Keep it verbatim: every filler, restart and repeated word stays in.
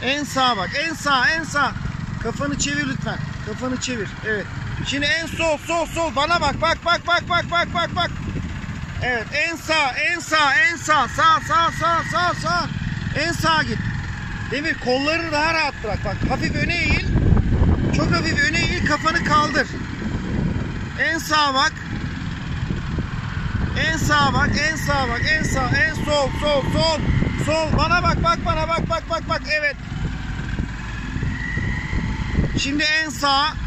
En sağa bak. En sağ, en sağ. Kafanı çevir lütfen. Kafanı çevir. Evet. Şimdi en sol, sol, sol. Bana bak. Bak, bak, bak, bak, bak, bak, bak. Evet. En sağ, en sağ, en sağ. Sağ, sağ, sağ, sağ, sağ. En sağa git. Demir, kollarını daha rahat bırak. Bak, hafif öne eğil. Çok hafif öne eğil. Kafanı kaldır. En sağa bak. En sağa bak. En sağa bak. En sağ. En sol, sol, sol. Sol. Bana bak, bak, bana bak, bak, bak, bak. Evet. Şimdi en sağa.